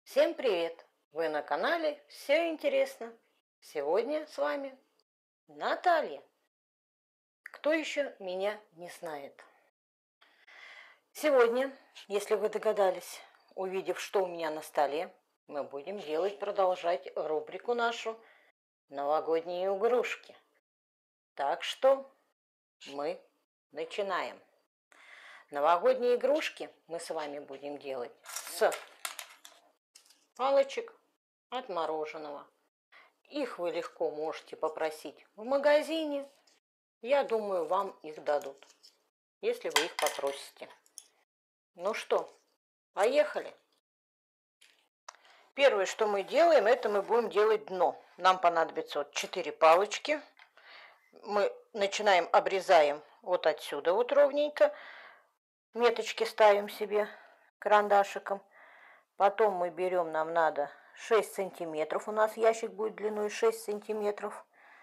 Всем привет! Вы на канале «Все интересно». Сегодня с вами Наталья. Кто еще меня не знает? Сегодня, если вы догадались, увидев, что у меня на столе, мы будем продолжать рубрику нашу «Новогодние игрушки». Так что мы начинаем. Новогодние игрушки мы с вами будем делать с палочек от мороженого. Их вы легко можете попросить в магазине. Я думаю, вам их дадут, если вы их попросите. Ну что, поехали. Первое, что мы делаем, это мы будем делать дно. Нам понадобится вот 4 палочки. Мы начинаем, обрезаем вот отсюда вот ровненько. Меточки ставим себе карандашиком. Потом мы берем, нам надо 6 сантиметров. У нас ящик будет длиной 6 сантиметров.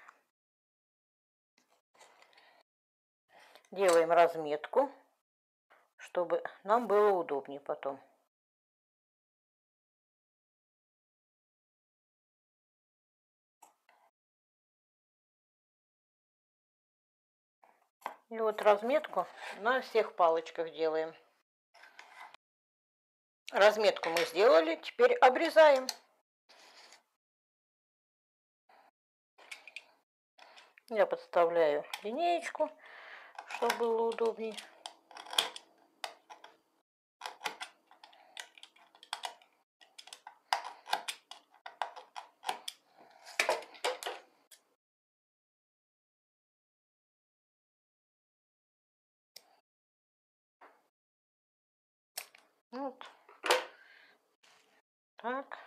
Делаем разметку, чтобы нам было удобнее потом. И вот разметку на всех палочках делаем. Разметку мы сделали, теперь обрезаем. Я подставляю линеечку, чтобы было удобнее. Вот так.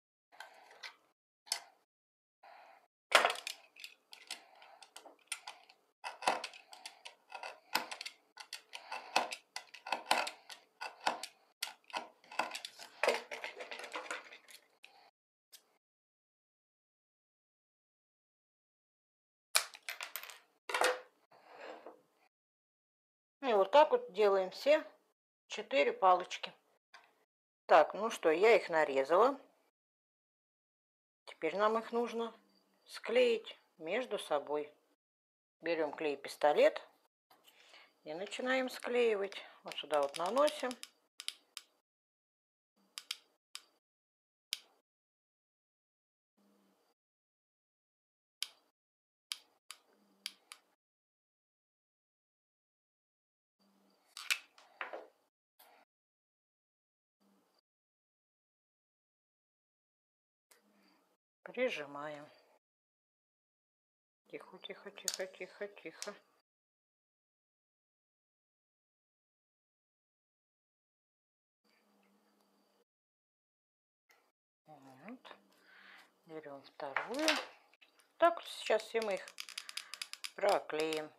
И вот так вот делаем все 4 палочки. Так, ну что, я их нарезала. Теперь нам их нужно склеить между собой. Берем клей-пистолет и начинаем склеивать. Вот сюда вот наносим. Прижимаем. Тихо, тихо, тихо, тихо, тихо. Вот. Берем вторую. Так вот сейчас все мы их проклеим.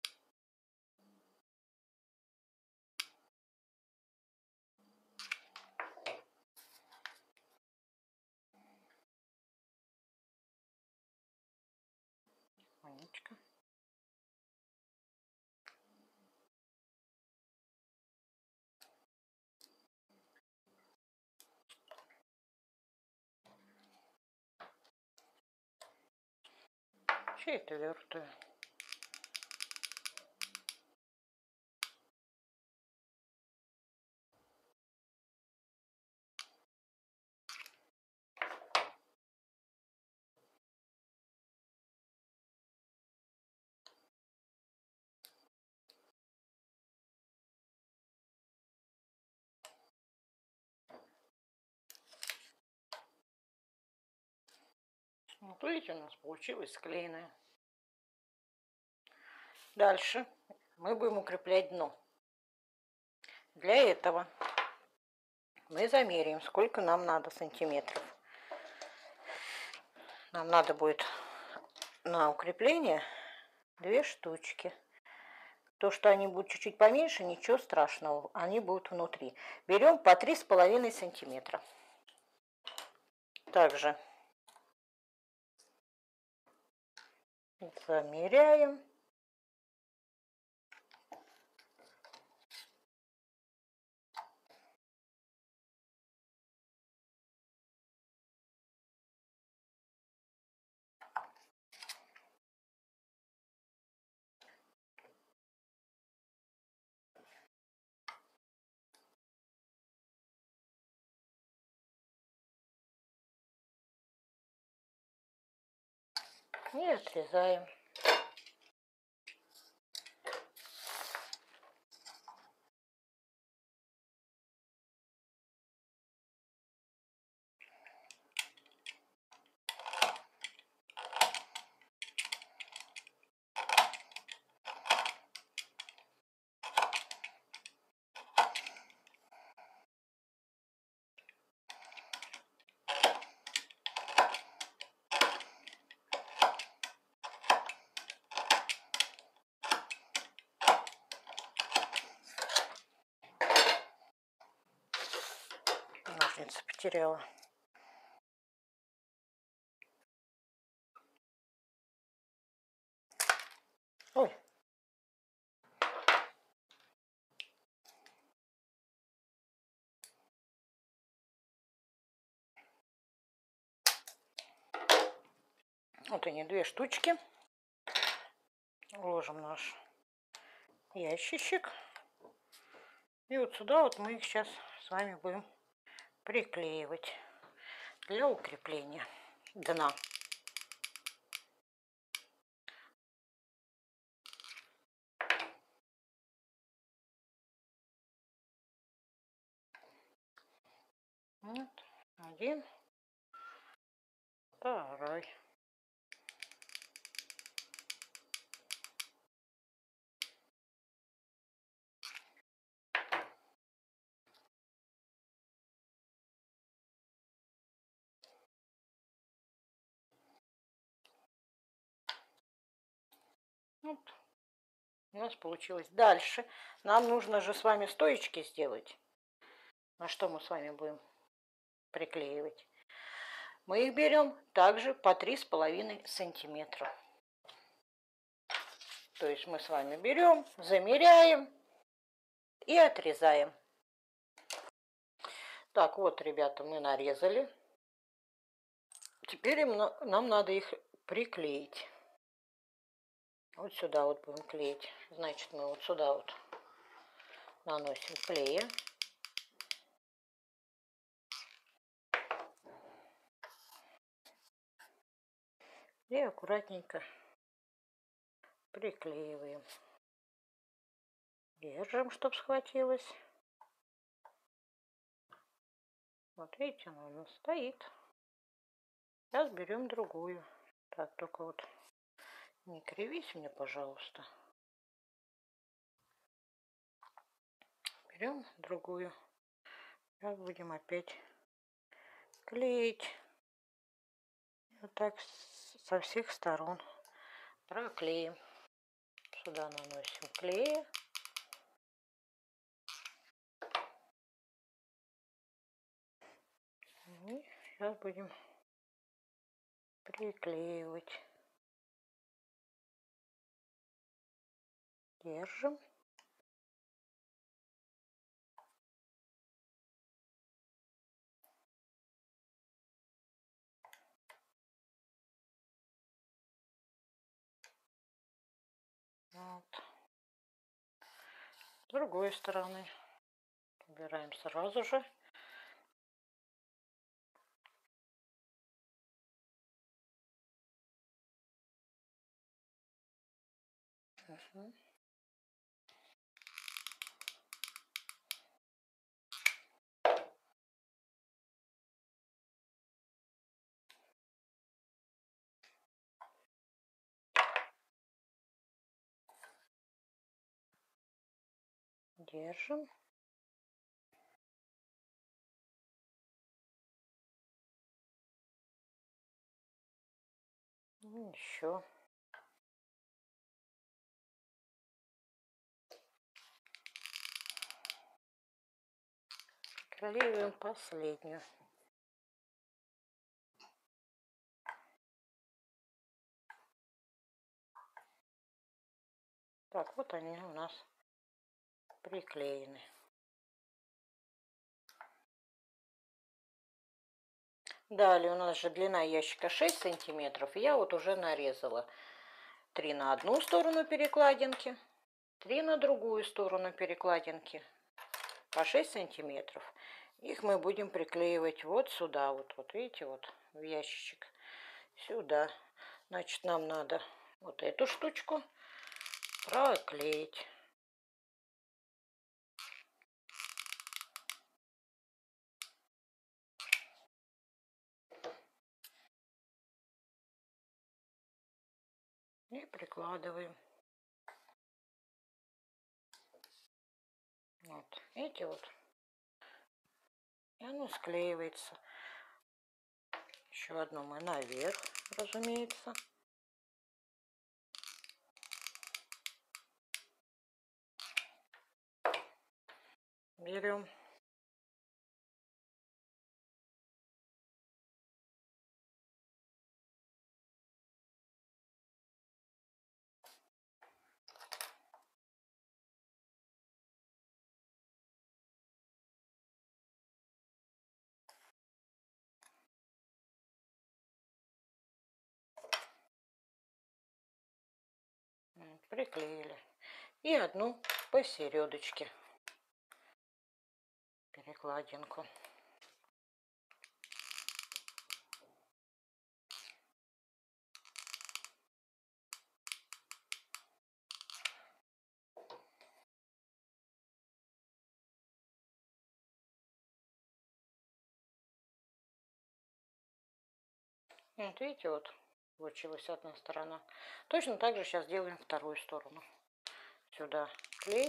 Тихонечко. Четвертую. Вот видите, у нас получилось склеенное. Дальше мы будем укреплять дно. Для этого мы замеряем, сколько нам надо сантиметров. Нам надо будет на укрепление 2 штучки. То, что они будут чуть-чуть поменьше, ничего страшного, они будут внутри. Берем по 3,5 сантиметра. Также замеряем. И отрезаем. Ножницы потеряла. Ой. Вот они, 2 штучки. Ложим наш ящичек. И вот сюда вот мы их сейчас с вами будем приклеивать для укрепления дна. Вот, один, второй. Вот. У нас получилось. Дальше нам нужно же с вами стоечки сделать. На что мы с вами будем приклеивать? Мы их берем также по 3,5 сантиметра. То есть мы с вами берем, замеряем и отрезаем. Так, вот, ребята, мы нарезали. Теперь нам надо их приклеить. Вот сюда вот будем клеить. Значит, мы вот сюда вот наносим клея. И аккуратненько приклеиваем. Держим, чтобы схватилось. Вот видите, она у нас стоит. Сейчас берем другую. Так, только вот не кривись мне, пожалуйста. Берем другую. Сейчас будем опять клеить. Вот так со всех сторон проклеим. Сюда наносим клей. И сейчас будем приклеивать. Держим. Вот. С другой стороны убираем сразу же. Угу. Держим. Еще. Клеим последнюю. Так, вот они у нас приклеены. Далее у нас же длина ящика 6 сантиметров. Я вот уже нарезала 3 на одну сторону перекладинки, 3 на другую сторону перекладинки по 6 сантиметров. Их мы будем приклеивать вот сюда, вот видите, вот в ящичек, сюда. Значит, нам надо вот эту штучку проклеить. И прикладываем. Вот, видите, вот. И оно склеивается. Еще одно мы наверх, разумеется. Берем. Приклеили. И одну посередочке перекладинку. Вот видите, вот получилась одна сторона. Точно так же сейчас делаем вторую сторону. Сюда клей.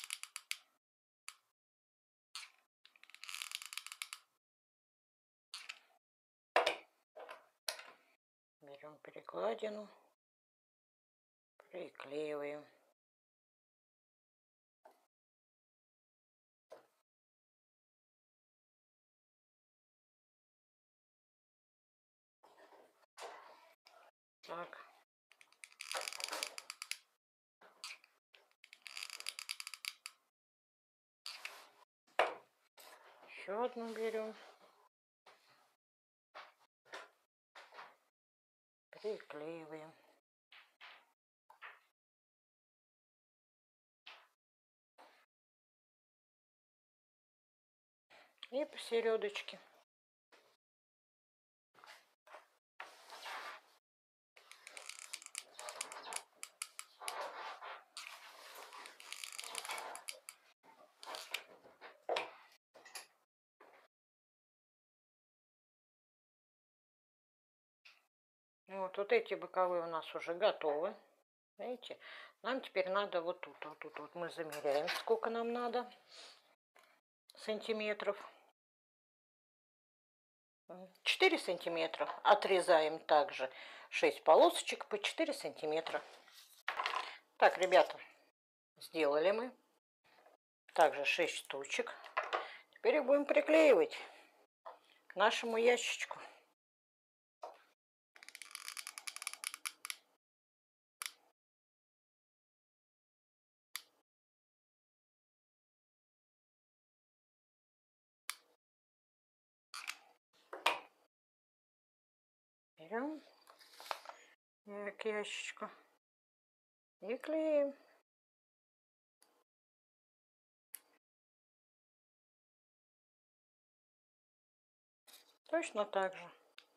Берем перекладину, приклеиваем. Так. Еще одну берем. Приклеиваем. И посередочке. Вот эти боковые у нас уже готовы. Видите? Нам теперь надо вот тут. Вот мы замеряем, сколько нам надо сантиметров. 4 сантиметра. Отрезаем также 6 полосочек по 4 сантиметра. Так, ребята, сделали мы. Также 6 штучек. Теперь их будем приклеивать к нашему ящичку. Берем к ящичку и клеим. Точно так же.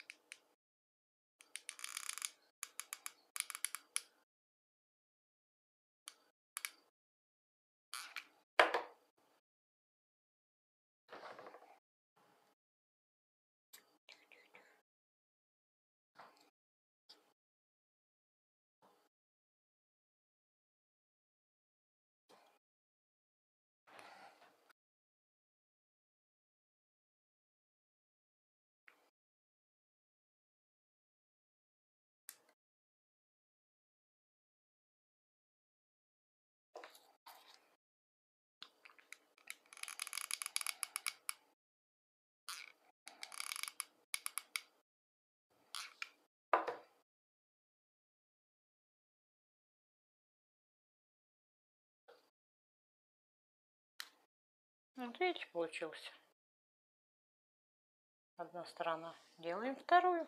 Вот видите, получилось. Одна сторона. Делаем вторую.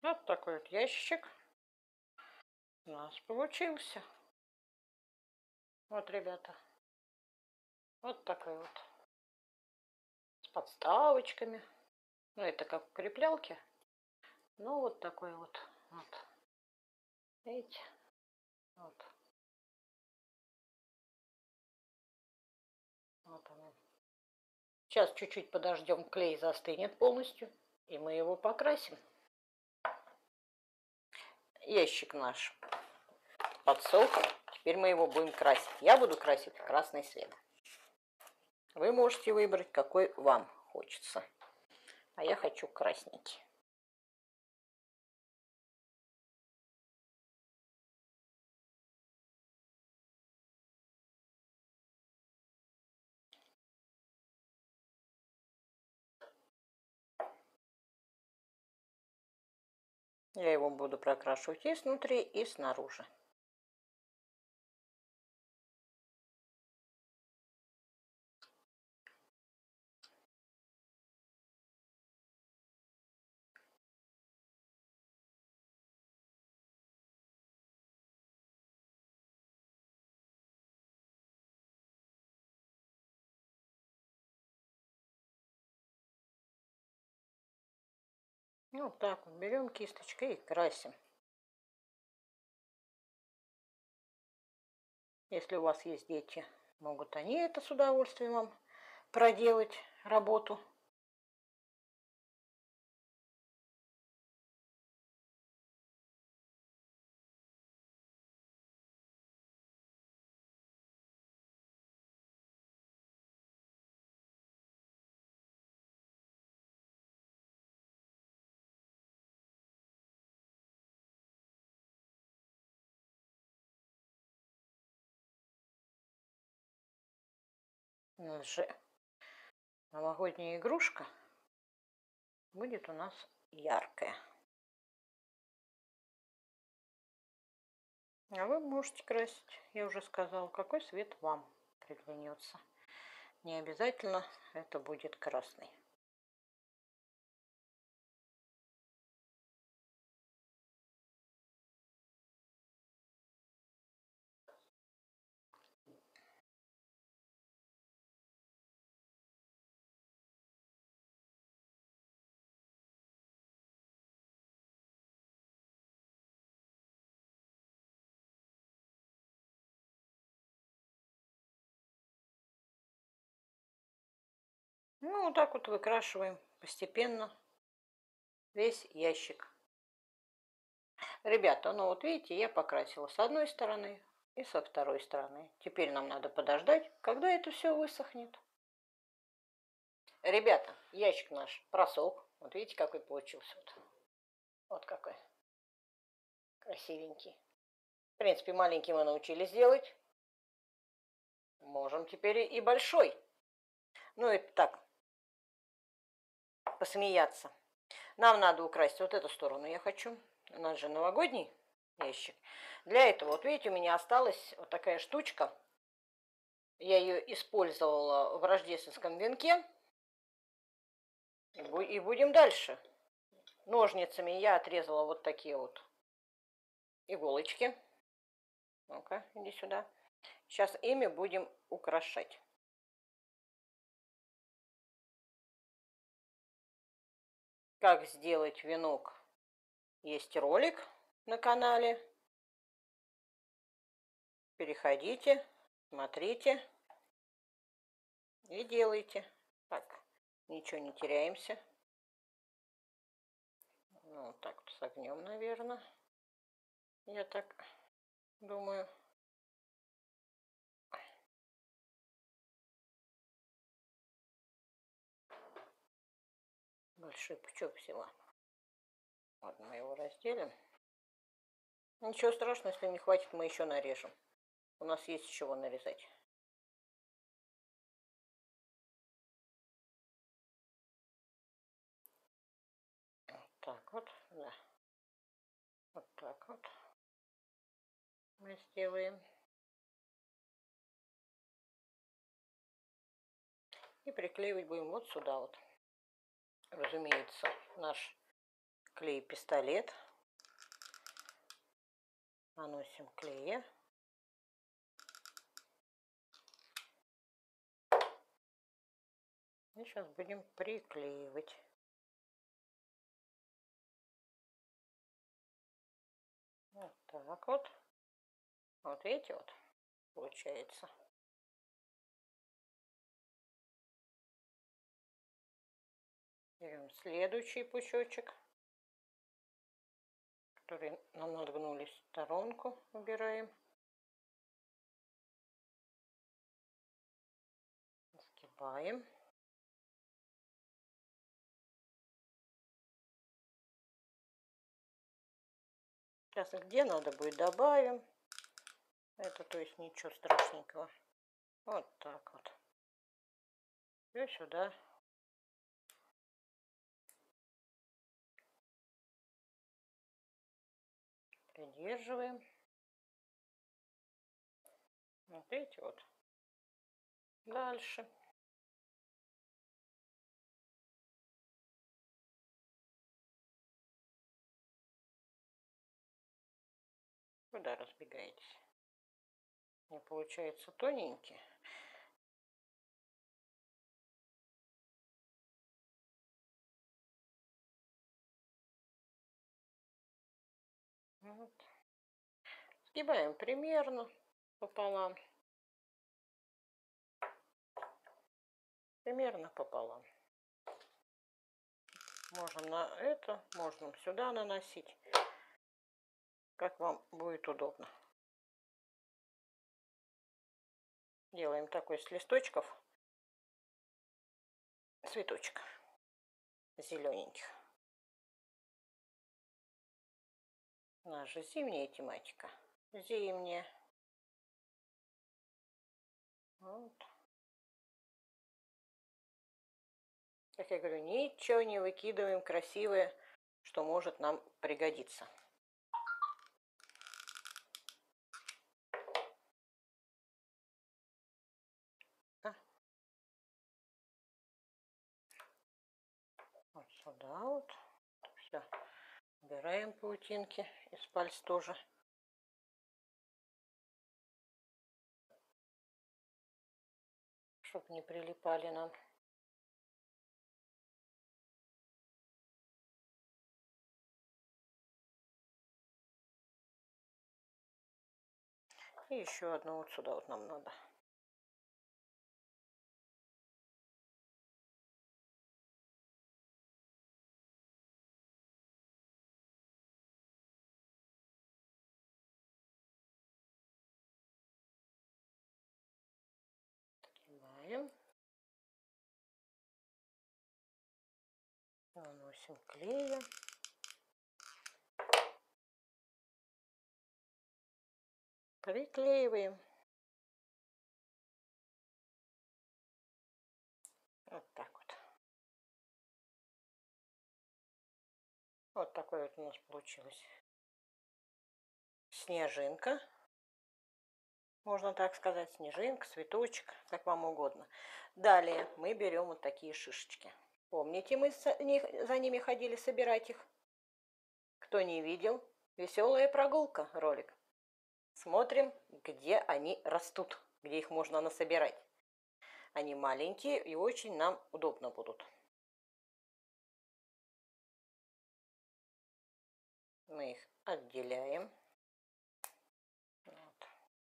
Вот такой вот ящик у нас получился. Вот, ребята. Вот такой вот. С подставочками. Ну, это как укреплялки. Ну, вот такой вот. Вот. Видите? Вот. Вот он. Сейчас чуть-чуть подождем, клей застынет полностью, и мы его покрасим. Ящик наш подсох. Теперь мы его будем красить. Я буду красить красный цвет. Вы можете выбрать, какой вам хочется. А я хочу красненький. Я его буду прокрашивать и снутри, и снаружи. Ну, вот так вот берем кисточкой и красим. Если у вас есть дети, могут они это с удовольствием вам проделать, работу. У нас же новогодняя игрушка будет у нас яркая. А вы можете красить, я уже сказала, какой цвет вам приглянется. Не обязательно это будет красный. Ну, вот так вот выкрашиваем постепенно весь ящик. Ребята, ну вот видите, я покрасила с одной стороны и со второй стороны. Теперь нам надо подождать, когда это все высохнет. Ребята, ящик наш просох. Вот видите, какой получился. Вот какой. Красивенький. В принципе, маленький мы научились делать. Можем теперь и большой. Ну, это так, посмеяться. Нам надо украсить вот эту сторону, я хочу. У нас же новогодний ящик. Для этого, вот видите, у меня осталась вот такая штучка. Я ее использовала в рождественском венке. И будем дальше. Ножницами я отрезала вот такие вот иголочки. Ну-ка, иди сюда. Сейчас ими будем украшать. Как сделать венок? Есть ролик на канале. Переходите, смотрите и делайте. Так, ничего не теряемся. Ну, вот так вот согнем, наверное. Я так думаю. Большой пучок всего. Вот мы его разделим. Ничего страшного, если не хватит, мы еще нарежем. У нас есть с чего нарезать. Вот так вот, да. Вот так вот мы сделаем. И приклеивать будем вот сюда вот. Разумеется, наш клей-пистолет. Наносим клея. И сейчас будем приклеивать. Вот так вот. Вот видите, вот получается. Берем следующий пучочек, который нам нагнулись в сторонку, убираем. Сгибаем. Сейчас где надо будет добавим. Это то есть ничего страшненького. Вот так вот. И сюда. Придерживаем. Вот видите, вот. Дальше. Куда разбегаетесь? Не получается тоненький. Вот. Сгибаем примерно пополам. Примерно пополам. Можно на это, можно сюда наносить. Как вам будет удобно. Делаем такой с листочков. Цветочек. Зелененьких. У нас же зимняя тематика. Зимняя. Вот. Как я говорю, ничего не выкидываем красивое, что может нам пригодиться. Вот сюда вот. Все. Убираем паутинки из пальц тоже. Чтобы не прилипали нам. И еще одну вот сюда вот нам надо. Сгибаем. Наносим клея. Приклеиваем. Вот так вот. Вот такой вот у нас получилась снежинка. Можно так сказать, снежинка, цветочек, как вам угодно. Далее мы берем вот такие шишечки. Помните, мы за ними ходили собирать их? Кто не видел, веселая прогулка, ролик. Смотрим, где они растут, где их можно насобирать. Они маленькие и очень нам удобно будут. Мы их отделяем. Вот.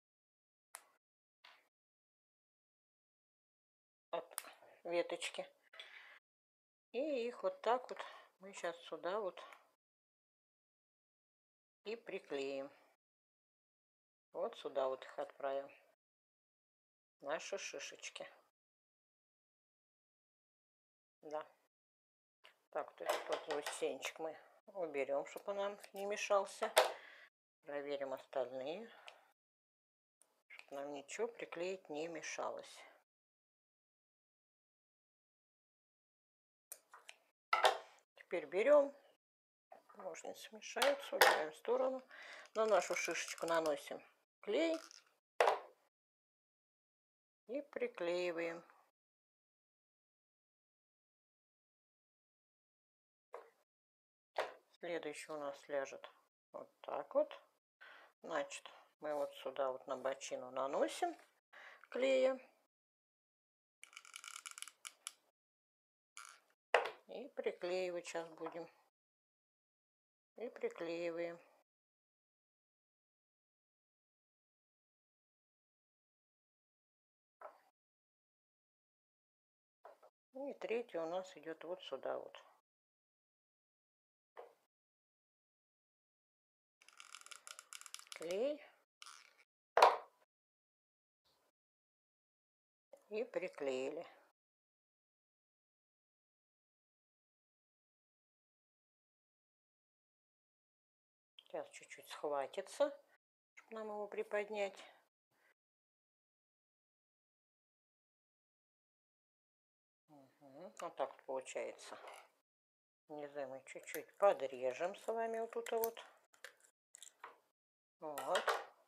От веточки. И их вот так вот мы сейчас сюда вот и приклеим. Вот сюда вот их отправим. Наши шишечки. Да. Так, вот этот вот заусенчик мы уберем, чтобы он нам не мешался. Проверим остальные, чтобы нам ничего приклеить не мешалось. Теперь берем, ножницы мешаются, убираем в сторону. На нашу шишечку наносим клей и приклеиваем. Следующий у нас ляжет вот так вот. Значит, мы вот сюда вот на бочину наносим клея. И приклеивать сейчас будем. И приклеиваем. И третий у нас идет вот сюда вот. Клей. И приклеили. Сейчас чуть-чуть схватится, чтобы нам его приподнять. Угу. Вот так вот получается. Низы мы чуть-чуть подрежем с вами вот тут вот. Вот.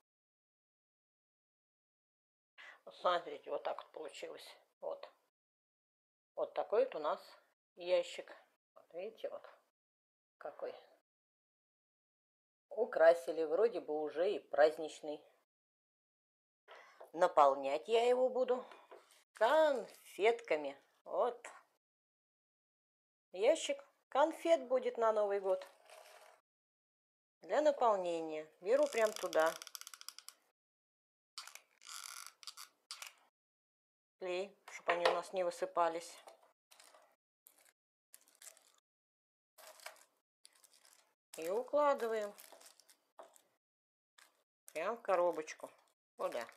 Смотрите, вот так вот получилось. Вот. Вот такой вот у нас ящик. Вот видите, вот какой. Украсили, вроде бы уже и праздничный. Наполнять я его буду конфетками. Вот. Ящик конфет будет на Новый год. Для наполнения. Беру прям туда. Клей, чтобы они у нас не высыпались. И укладываем прям в коробочку. Куда?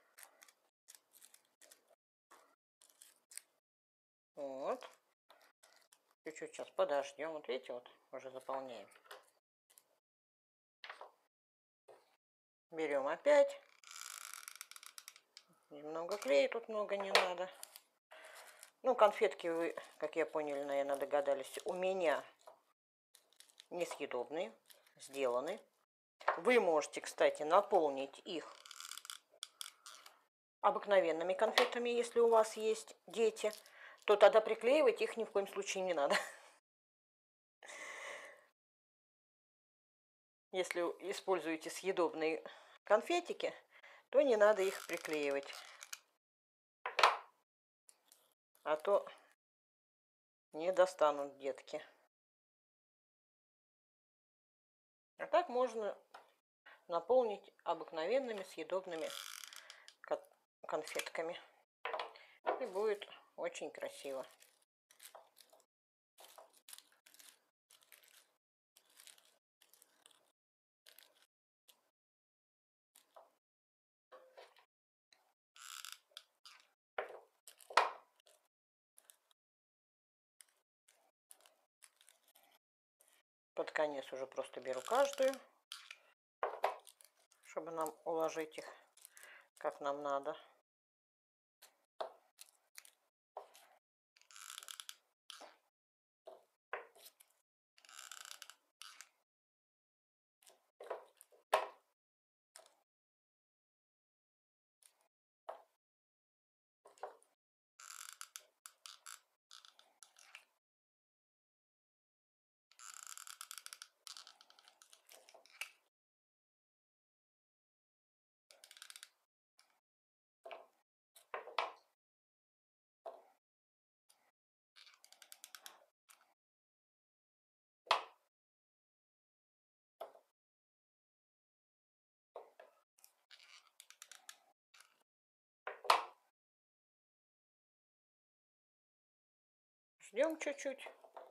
Вот. Чуть-чуть сейчас подождем. Вот видите, вот уже заполняем. Берем опять. Немного клея, тут много не надо. Ну, конфетки вы, как я поняли, наверное, догадались, у меня несъедобные, сделаны. Вы можете, кстати, наполнить их обыкновенными конфетами, если у вас есть дети, то тогда приклеивать их ни в коем случае не надо. Если используете съедобные конфетики, то не надо их приклеивать. А то не достанут детки. А так можно наполнить обыкновенными съедобными конфетками. И будет очень красиво. Под конец уже просто беру каждую, чтобы нам уложить их как нам надо. Ждем чуть-чуть.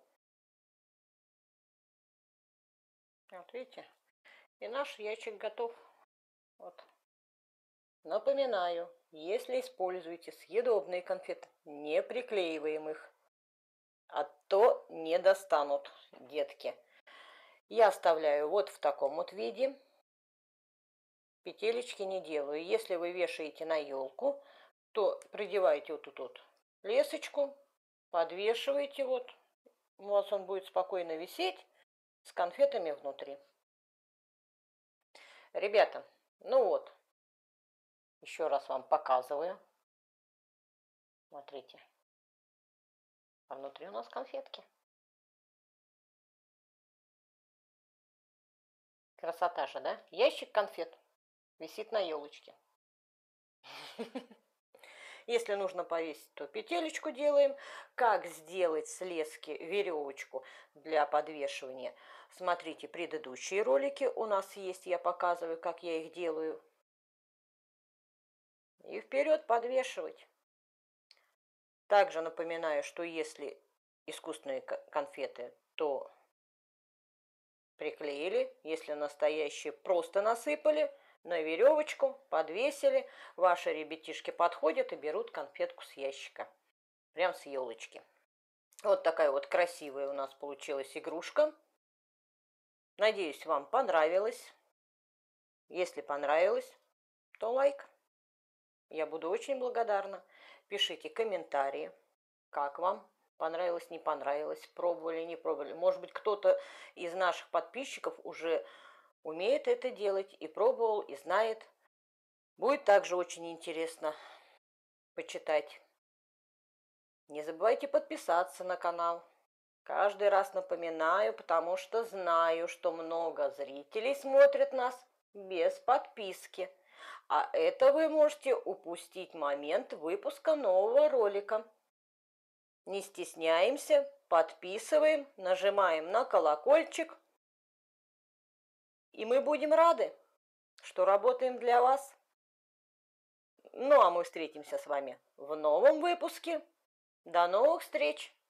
Вот видите, и наш ящик готов. Вот. Напоминаю, если используете съедобные конфеты, не приклеиваем их, а то не достанут детки. Я оставляю вот в таком вот виде. Петелечки не делаю. Если вы вешаете на елку, то придевайте вот тут вот лесочку, подвешиваете вот. У вас он будет спокойно висеть с конфетами внутри. Ребята, ну вот, еще раз вам показываю. Смотрите. А внутри у нас конфетки. Красота же, да? Ящик конфет висит на елочке. Если нужно повесить, то петелечку делаем. Как сделать с лески веревочку для подвешивания? Смотрите предыдущие ролики. У нас есть, я показываю, как я их делаю. И вперед подвешивать. Также напоминаю, что если искусственные конфеты, то приклеили. Если настоящие, просто насыпали на веревочку, подвесили. Ваши ребятишки подходят и берут конфетку с ящика. Прям с елочки. Вот такая вот красивая у нас получилась игрушка. Надеюсь, вам понравилось. Если понравилось, то лайк. Я буду очень благодарна. Пишите комментарии, как вам. Понравилось, не понравилось, пробовали, не пробовали. Может быть, кто-то из наших подписчиков уже умеет это делать и пробовал, и знает. Будет также очень интересно почитать. Не забывайте подписаться на канал. Каждый раз напоминаю, потому что знаю, что много зрителей смотрят нас без подписки. А это вы можете упустить момент выпуска нового ролика. Не стесняемся, подписываем, нажимаем на колокольчик. И мы будем рады, что работаем для вас. Ну а мы встретимся с вами в новом выпуске. До новых встреч!